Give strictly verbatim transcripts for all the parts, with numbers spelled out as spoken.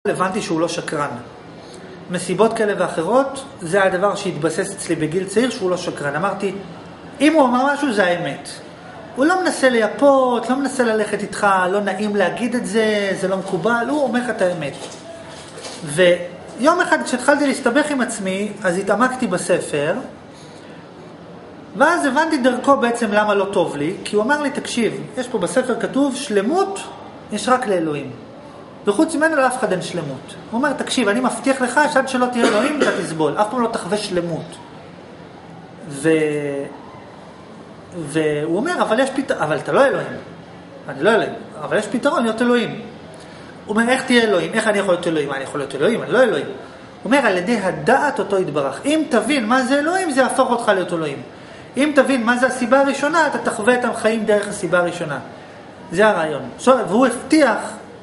הבנתי שהוא לא שקרן. מסיבות כאלה ואחרות, זה הדבר שהתבסס אצלי בגיל צעיר שהוא לא שקרן. אמרתי, אם הוא אמר משהו זה האמת. הוא לא מנסה לייפות, לא מנסה ללכת איתך, לא נעים להגיד את זה, זה לא מקובל, הוא אומר את האמת. ויום אחד כשהתחלתי להסתבך עם עצמי, אז התעמקתי בספר, ואז הבנתי דרכו בעצם למה לא טוב לי, כי הוא אמר לי, תקשיב, יש פה בספר כתוב, שלמות יש רק לאלוהים. וחוץ ממנו לאף אחד אין שלמות. הוא אומר, תקשיב, אני מבטיח לך שעד שלא תהיה אלוהים, אתה תסבול. אף פעם לא תחווה שלמות. ו... והוא אומר, אבל יש פתרון, אבל אתה לא אלוהים. אני לא אלוהים, אבל יש פתרון להיות אלוהים. הוא אומר, איך תהיה אלוהים? איך אני יכול להיות אלוהים? אני יכול להיות אלוהים? אני לא אלוהים. הוא אומר, על ידי הדעת אותו יתברך. אם תבין מה זה אלוהים, זה יהפוך אותך להיות אלוהים. אם תבין מה זה הסיבה הראשונה, אתה תחווה את החיים דרך הסיבה הראשונה. זה הרעיון. והוא הבטיח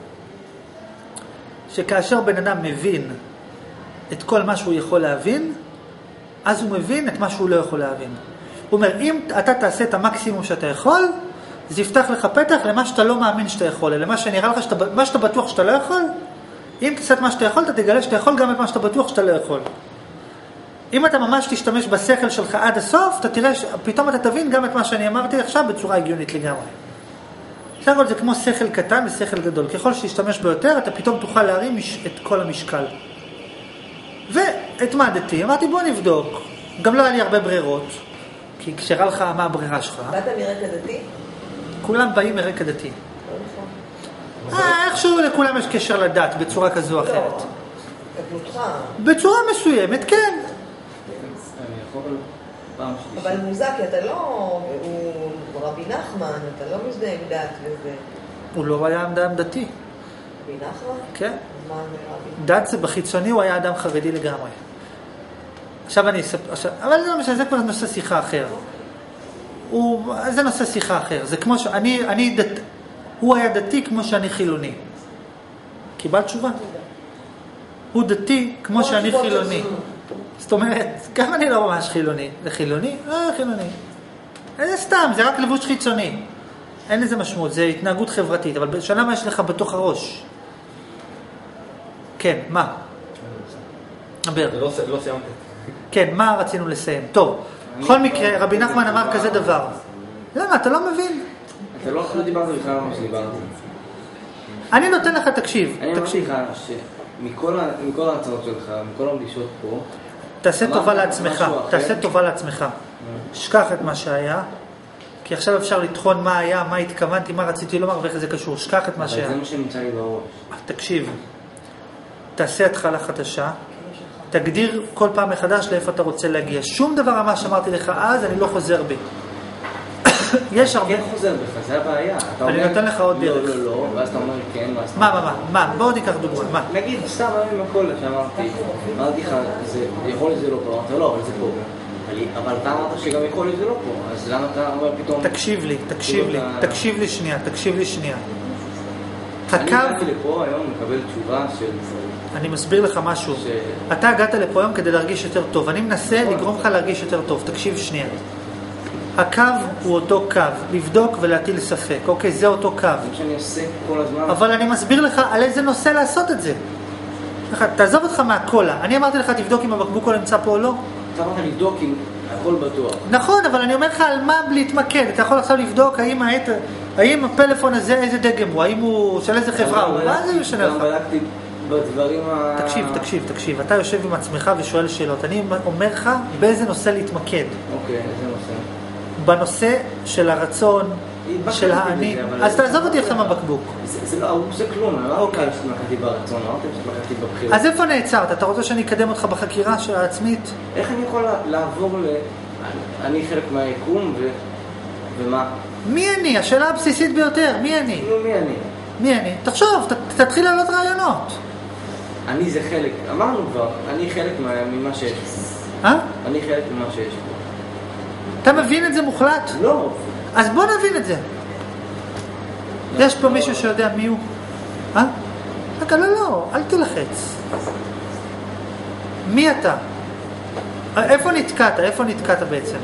שכאשר בן אדם מבין את כל מה שהוא יכול להבין, אז הוא מבין את מה שהוא לא יכול להבין. הוא אומר, אם אתה תעשה את המקסימום שאתה יכול, זה יפתח לך פתח למה שאתה לא מאמין שאתה יכול, למה שנראה לך שאתה, מה שאתה בטוח שאתה לא יכול, אם תעשה את מה שאתה יכול, אתה תגלה שאתה יכול גם את מה שאתה בטוח שאתה לא יכול. אם אתה ממש תשתמש בשכל שלך עד הסוף, אתה תראה, פתאום אתה תבין גם את מה שאני אמרתי עכשיו בצורה הגיונית לגמרי. בסדר, זה כמו שכל קטן ושכל גדול. ככל שתשתמש ביותר, אתה פתאום תוכל להרים את כל המשקל. והתמדתי, אמרתי בוא נבדוק. גם לא היה לי הרבה ברירות, כי כשרה לך מה הברירה שלך. באת מרקע דתי? כולם באים מרקע דתי. איכשהו לכולם יש קשר לדת בצורה כזו או אחרת. בצורה מסוימת, כן. אבל מוזק, אתה לא, הוא רבי נחמן, אתה לא מזדהה עם דת וזה. הוא לא היה אדם דתי. רבי נחמן? כן. דת זה בחיצוני, הוא היה אדם חרדי לגמרי. עכשיו אני אספר, אבל זה לא משנה, זה כבר נושא שיחה אחר. הוא, זה נושא שיחה אחר. זה כמו ש... אני, אני דת... הוא היה דתי כמו שאני חילוני. קיבלת תשובה? הוא דתי כמו שאני חילוני. זאת אומרת, גם אני לא ממש חילוני. זה חילוני? לא חילוני. זה סתם, זה רק לבוש חיצוני. אין לזה משמעות, זה התנהגות חברתית. אבל בשנה מה יש לך בתוך הראש? כן, מה? דבר. לא סיימתי. כן, מה רצינו לסיים? טוב, בכל מקרה, רבי נחמן אמר כזה דבר. למה? אתה לא מבין? אתה לא דיברת בכלל על מה שדיברתי. אני נותן לך, תקשיב. אני אמרתי לך שמכל ההצעות שלך, מכל הפגישות פה, תעשה טובה לעצמך, תעשה טובה לעצמך. שכח את מה שהיה, כי עכשיו אפשר לטחון מה היה, מה התכוונתי, מה רציתי לומר ואיך זה קשור. שכח את מה שהיה. זה מה שנמצא לי בראש. תקשיב, תעשה התחלה חדשה, תגדיר כל פעם מחדש לאיפה אתה רוצה להגיע. שום דבר מה שאמרתי לך אז, אני לא חוזר בי. יש הרבה... כן חוזר בך, זה הבעיה. אני נותן לך עוד דרך. לא, לא, לא, ואז אתה אומר כן, ואז אתה... מה, מה, מה, מה? בואו ניקח דוגמה, מה? נגיד, סתם אני מכל שאמרתי, אמרתי לך, יכול להיות זה לא פה, אמרת לא, אבל זה פה. אבל אתה אמרת שגם יכול להיות זה לא פה, אז למה אתה אומר פתאום... תקשיב לי, תקשיב לי, תקשיב לי שנייה, תקשיב לי שנייה. אני הגעתי לפה היום לקבל תשובה של... אני מסביר לך משהו. אתה הגעת לפה היום כדי להרגיש יותר טוב. אני מנסה לגרום לך להרגיש יותר טוב. תקשיב שנייה. הקו הוא אותו קו. לבדוק ולהטיל ספק. אוקיי, זה אותו קו. זה שאני עושה כל הזמן. אבל אני מסביר לך על איזה נושא לעשות את זה. תעזוב אותך מהקולה. אני אמרתי לך, תבדוק אם הבקבוק לא נמצא פה או לא. אתה אמרת לבדוק אם הכל בטוח. נכון, אבל אני אומר לך על מה להתמקד. אתה יכול עכשיו לבדוק האם העת... האם הפלאפון הזה, איזה דגם הוא? האם הוא של איזה חברה הוא? מה זה משנה לך? גם בדקתי בדברים ה... תקשיב, תקשיב, תקשיב. אתה יושב עם עצמך ושואל שאלות. אני אומר לך באיזה נושא להתמקד. אוקיי, איזה נושא? בנושא של הרצון, של האני. אז תעזוב אותי עכשיו מהבקבוק. זה לא, זה כלום. אני לא אמרתי שמחתי ברצון, אמרתי שמחתי בבחירות. אז איפה נעצרת? אתה רוצה שאני אקדם אותך בחקירה העצמית? איך אני יכול לעבור ל... אני חלק מהיקום ו... ומה? מי אני? השאלה הבסיסית ביותר. מי אני? נו, מי אני? מי אני? תחשוב, ת, תתחיל לעלות רעיונות. אני זה חלק, אמרנו כבר, אני חלק ממה שיש פה. אה? אני חלק ממה שיש פה. אתה מבין את זה מוחלט? לא. אז בוא נבין את זה. יש פה מישהו שיודע מי הוא? אה? רגע, לא, לא, אל תלחץ. מי אתה? איפה נתקעת? איפה נתקעת בעצם?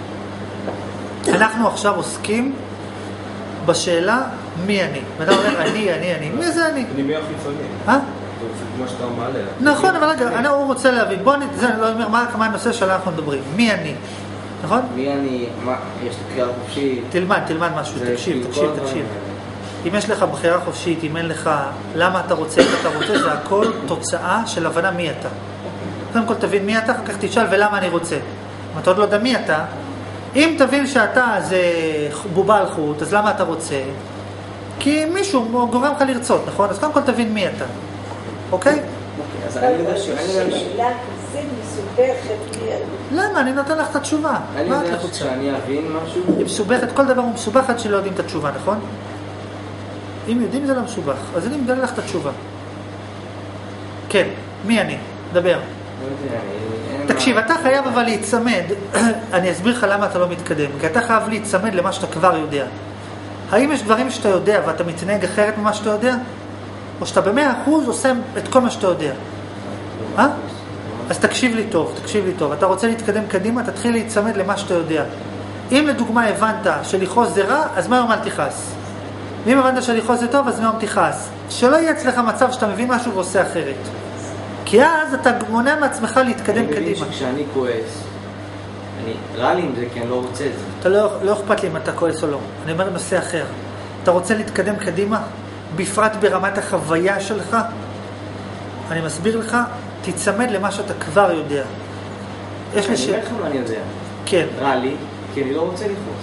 אנחנו עכשיו עוסקים בשאלה מי אני. ואתה אומר, אני, אני, אני. מי זה אני? אני מי החיצוני. אה? זה כמו שאתה מעלה. נכון, אבל רגע, אני- הוא רוצה להבין. בוא נ... זה לא אומר מה מה הנושא שעליו אנחנו מדברים. מי אני? נכון? מי אני, מה, יש לי בחירה חופשית. תלמד, תלמד משהו, זה תקשיב, כאילו תקשיב, כל הדברים תקשיב. האלה. אם יש לך בחירה חופשית, אם אין לך למה אתה רוצה, איך אתה רוצה, זה הכל תוצאה של הבנה מי אתה. קודם כל תבין מי אתה, אחר כך תשאל ולמה אני רוצה. אם אתה עוד לא יודע מי אתה, אם תבין שאתה זה בובה על חוט, אז למה אתה רוצה? כי מישהו גורם לך לרצות, נכון? אז קודם כל תבין מי אתה, אוקיי? אוקיי, אז אני יודע ש... אני יודע ש... שאלה כזה מסובכת לי. למה? אני נותן לך את התשובה. אני מה את יודע לחוצה? שאני אבין משהו, היא מסובכת, כל דבר הוא מסובך עד שלא יודעים את התשובה, נכון? אם יודעים זה לא מסובך, אז אני מגלה לך את התשובה. כן, מי אני? דבר. לא יודע, אין תקשיב, מה- אתה חייב אבל להיצמד, אני אסביר לך למה אתה לא מתקדם, כי אתה חייב להיצמד למה שאתה כבר יודע. האם יש דברים שאתה יודע ואתה מתנהג אחרת ממה שאתה יודע? או שאתה במאה אחוז עושה את כל מה שאתה יודע? אה? אז תקשיב לי טוב, תקשיב לי טוב. אתה רוצה להתקדם קדימה, תתחיל להיצמד למה שאתה יודע. אם לדוגמה הבנת שלכעוס זה רע, אז מהיום אל תכעס. ואם הבנת שלכעוס זה טוב, אז מהיום תכעס. שלא יהיה אצלך מצב שאתה מבין משהו ועושה אחרת. כי אז אתה מונע מעצמך להתקדם אני מבין קדימה. שכשאני כועס, אני רע לי עם זה כי אני לא רוצה את זה. אתה לא, לא אכפת לי אם אתה כועס או לא. אני אומר נושא אחר. אתה רוצה להתקדם קדימה, בפרט ברמת החוויה שלך? אני מסביר לך, תצמד למה שאתה כבר יודע. יש לי אני ש... אומר לך מה אני יודע. כן. רע לי, כי אני לא רוצה לכעוס.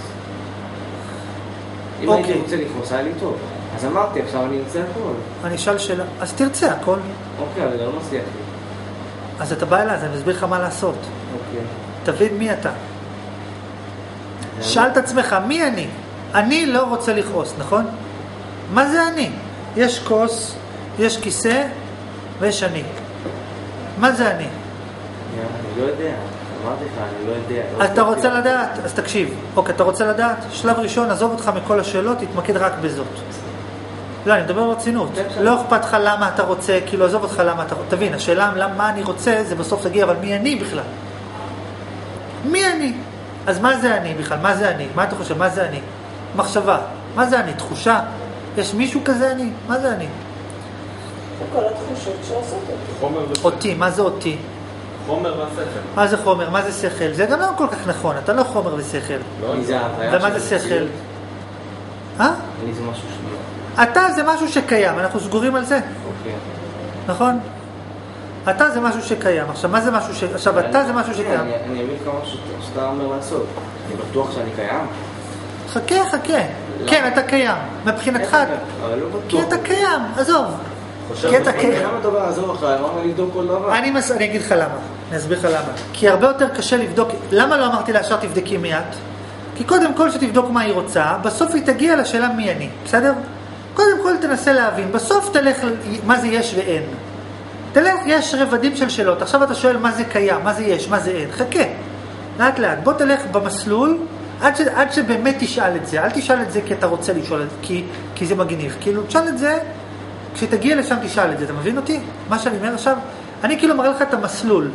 אם אוקיי. הייתי רוצה לכעוס, היה לי טוב. אז אמרתי, עכשיו אני רוצה הכל. אני אשאל שאלה. אז תרצה הכל. אוקיי, אבל זה לא מצליח לי. אז אתה בא אליי, אז אני מסביר לך מה לעשות. אוקיי. תבין מי אתה. שאל את עצמך, מי אני? אני לא רוצה לכעוס, נכון? מה זה אני? יש כוס, יש כיסא ויש אני. מה זה אני? אני לא יודע. אמרתי לך, אני לא יודע. אתה רוצה לדעת? אז תקשיב. אוקיי, אתה רוצה לדעת? שלב ראשון, עזוב אותך מכל השאלות, תתמקד רק בזאת. לא, אני מדבר ברצינות. לא אכפת לך למה אתה רוצה, כאילו עזוב אותך למה אתה רוצה. תבין, השאלה למה אני רוצה, זה בסוף תגיע, אבל מי אני בכלל? מי אני? אז מה זה אני בכלל? מה זה אני? מה אתה חושב? מה זה אני? מחשבה. מה זה אני? תחושה? יש מישהו כזה אני? מה זה אני? וכל התחושות שעושות אותי. חומר ושכל. אותי, מה זה אותי? חומר והשכל. מה זה חומר? מה זה שכל? זה גם לא כל כך נכון, אתה לא חומר ושכל. לא, מי זה ההוויה ומה של זה שכל? המציאות? אה? אני זה משהו שני. אתה זה משהו שקיים, אנחנו סגורים על זה, אוקיי. נכון? אתה זה משהו שקיים. עכשיו, מה זה משהו ש... עכשיו, אתה זה משהו שקיים. אני אני אבין כמה שאתה אומר לעשות. אני בטוח שאני קיים. חכה, חכה. כן, אתה קיים. מבחינתך, אבל לא כי בטוח. אתה קיים, עזוב. חושב כי אתה בכל קיים. למה אתה בא לעזור לך? אמרנו לבדוק כל דבר. אני, מס... אני אגיד לך למה, אני אסביר לך למה. כי הרבה יותר קשה לבדוק, למה לא אמרתי לה ישר תבדקי מי את? כי קודם כל שתבדוק מה היא רוצה, בסוף היא תגיע לשאלה מי אני, בסדר? קודם כל תנסה להבין, בסוף תלך מה זה יש ואין. תלך, יש רבדים של שאלות, עכשיו אתה שואל מה זה קיים, מה זה יש, מה זה אין, חכה. לאט לאט, בוא תלך במסלול, עד, ש... עד שבאמת תשאל את זה, אל תשאל את זה כי אתה רוצה לשאול את זה, כי, כי זה מגניב, כאילו תשאל את זה, כשתגיע לשם תשאל את זה, אתה מבין אותי? מה שאני אומר עכשיו? אני כאילו מראה לך את המסלול.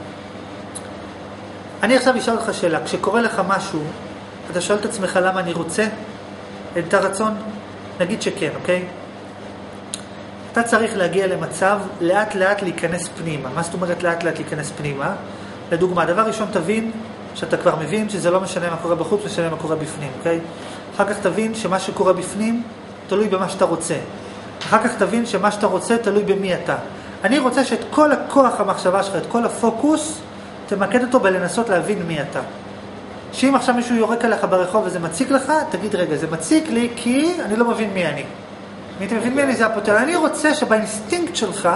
אני עכשיו אשאל אותך שאלה, כשקורה לך משהו, אתה שואל את עצמך למה אני רוצה את הרצון? נגיד שכן, אוקיי? אתה צריך להגיע למצב לאט לאט להיכנס פנימה. מה זאת אומרת לאט לאט להיכנס פנימה? לדוגמה, דבר ראשון תבין שאתה כבר מבין שזה לא משנה מה קורה בחוץ, משנה מה קורה בפנים, אוקיי? אחר כך תבין שמה שקורה בפנים תלוי במה שאתה רוצה. אחר כך תבין שמה שאתה רוצה תלוי במי אתה. אני רוצה שאת כל הכוח המחשבה שלך, את כל הפוקוס, תמקד אותו בלנסות להבין מי אתה. שאם עכשיו מישהו יורק עליך ברחוב וזה מציק לך, תגיד רגע, זה מציק לי כי אני לא מבין מי אני. מי אתה מבין מי אני? זה הפוטנציאל. אני רוצה שבאינסטינקט שלך,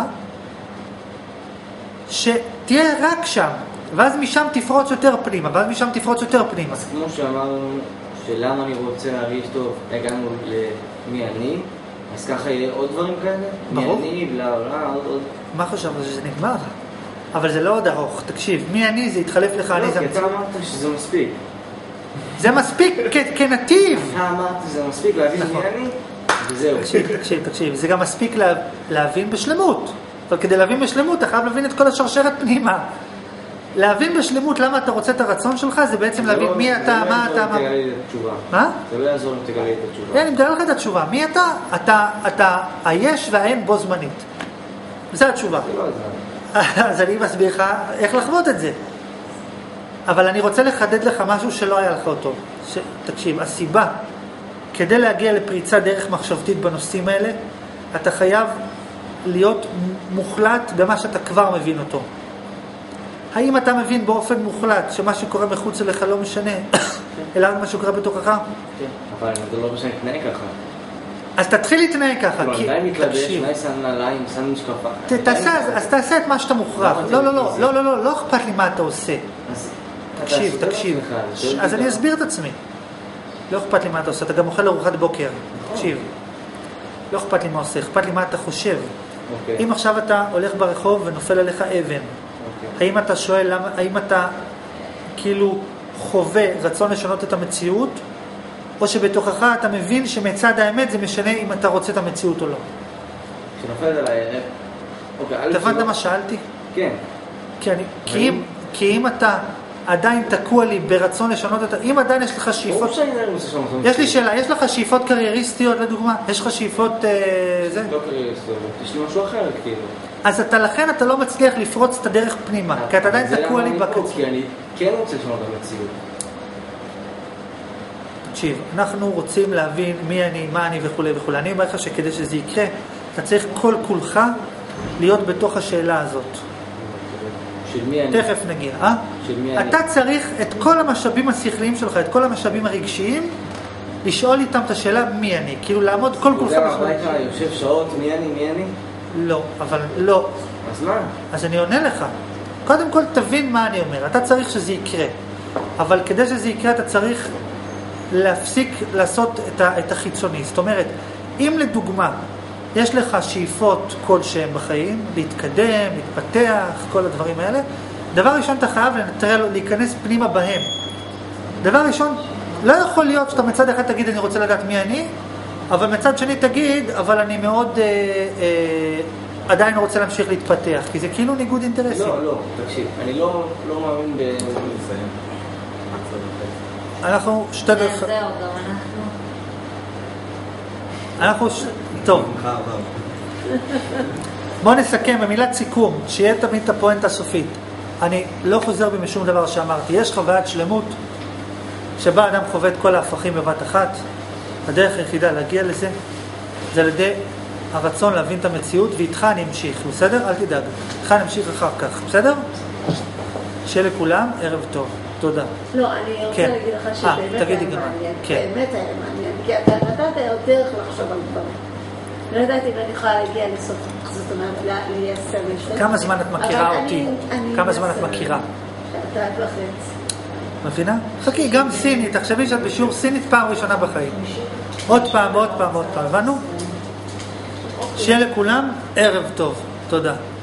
שתהיה רק שם, ואז משם תפרוץ יותר פנימה, ואז משם תפרוץ יותר פנימה. אז כמו שאמרנו, שלמה אני רוצה להרגיש טוב, הגענו למי אני, אז ככה יהיה עוד דברים כאלה? ברור. מי אני, בלה בלה, עוד עוד. מה חשבת שזה נגמר? אבל זה לא עוד ארוך, תקשיב, מי אני זה יתחלף לך, אני לא, זה כי אתה מציא. אמרת שזה מספיק. זה מספיק כ- כנתיב. אתה אמרת שזה מספיק להבין מי אני, וזהו. תקשיב, תקשיב, תקשיב, זה גם מספיק לה, להבין בשלמות. אבל כדי להבין בשלמות, אתה חייב להבין את כל השרשרת פנימה. להבין בשלמות למה אתה רוצה את הרצון שלך, זה בעצם זה להבין לא- מי זה אתה, לא מה יעזור אתה, אם מה... תגלה לי את התשובה. מה? זה לא יעזור אם תגלה לי את התשובה. כן, אני מדבר לך את התשובה. מי אתה? אתה, אתה היש והאין בו זמנית. זו התשובה. זה לא עזר. אז אני מסביר לך איך לחוות את זה. אבל אני רוצה לחדד לך משהו שלא היה לך אותו. ש... תקשיב, הסיבה, כדי להגיע לפריצה דרך מחשבתית בנושאים האלה, אתה חייב להיות מוחלט במה שאתה כבר מבין אותו. האם אתה מבין באופן מוחלט שמה שקורה מחוץ אליך לא משנה, אלא מה שקורה בתוכך? כן, אבל זה לא משנה להתנהג ככה. אז תתחיל להתנהג ככה, לא, כי... אני מתלבש, תקשיב. אני שם נעליים, שם משקפה. ת- תעשה, אז- אז תעשה את מה שאתה מוכרח. למה לא, זה לא, לא, מזה? לא, לא, לא, לא אכפת לי מה אתה עושה. אז תקשיב, אתה תקשיב. סותר את עצמך, ש- זה אז לא אני בדיוק. אסביר את עצמי. לא אכפת לי מה אתה עושה, אתה גם אוכל ארוחת בוקר. תקשיב. לא אכפת לי מה עושה, אכפת לי מה אתה חושב. אוקיי. אם עכשיו אתה הולך ברחוב ונופל עליך אבן, אוקיי. האם אתה שואל, למה, האם אתה כאילו חווה רצון לשנות את המציאות, או שבתוכך אתה מבין שמצד האמת זה משנה אם אתה רוצה את המציאות או לא? כשנופלת עליי, אוקיי, א', אתה הבנת שלא- מה שאלתי? כן. כי, אני, כי, אם, כי אם אתה עדיין תקוע לי ברצון לשנות את... אם עדיין יש לך ברור שאיפות... שאני לא רוצה לשנות את יש לי המציאות. שאלה, יש לך שאיפות קרייריסטיות לדוגמה? יש לך שאיפות... אה, זה? לא קרייריסטיות, יש לי משהו אחר, כאילו. אז אתה, לכן אתה לא מצליח לפרוץ את הדרך פנימה, כי אתה עדיין זה תקוע למה לי אני פה, בקצה. כי אני כן רוצה לשנות את המציאות. תקשיב, אנחנו רוצים להבין מי אני, מה אני וכו' וכו'. אני אומר לך שכדי שזה יקרה, אתה צריך כל כולך להיות בתוך השאלה הזאת. של מי אני? תכף נגיע, אה? של מי אני? אתה צריך את כל המשאבים השכליים שלך, את כל המשאבים הרגשיים, לשאול איתם את השאלה מי אני. כאילו לעמוד כל כולך חוזר בשאלה. הביתה, יושב שעות, מי אני, מי אני? לא, אבל לא. אז מה? אז אני עונה לך. קודם כל תבין מה אני אומר. אתה צריך שזה יקרה. אבל כדי שזה יקרה אתה צריך להפסיק לעשות את, ה, את החיצוני. זאת אומרת, אם לדוגמה יש לך שאיפות כלשהם בחיים, להתקדם, להתפתח, כל הדברים האלה, דבר ראשון אתה חייב לנטרל, להיכנס פנימה בהם. דבר ראשון, לא יכול להיות שאתה מצד אחד תגיד אני רוצה לדעת מי אני, אבל מצד שני תגיד, אבל אני מאוד אה, אה, עדיין רוצה להמשיך להתפתח, כי זה כאילו ניגוד אינטרסים. לא, לא, תקשיב, אני לא לא מאמין ב... אנחנו שתי דרך... זהו, גם אנחנו. אנחנו... ש... טוב. בוא נסכם במילת סיכום, שיהיה תמיד את הפואנטה הסופית. אני לא חוזר בי משום דבר שאמרתי. יש חוויית שלמות שבה אדם חווה את כל ההפכים בבת אחת. הדרך היחידה להגיע לזה זה על ידי הרצון להבין את המציאות, ואיתך אני אמשיך, בסדר? אל תדאג. איתך אני אמשיך אחר כך, בסדר? שיהיה לכולם, ערב טוב. תודה. לא, אני רוצה כן. להגיד לך אה, שבאמת תגידי היה גם. מעניין. כן. באמת היה מעניין. כי אתה נתת עוד דרך לחשוב על דברים. לא ידעתי אם אני יכולה להגיע לסוף, זאת אומרת, ליישם את זה. כמה זמן את מכירה אבל אותי? אני- אני כמה זמן את אנסה. מכירה? שעתיים וחצי. מבינה? חכי, גם סינית, תחשבי שאת בשיעור סינית פעם ראשונה בחיים. עוד פעם, עוד פעם, עוד פעם, הבנו? שיהיה לכולם ערב טוב. תודה.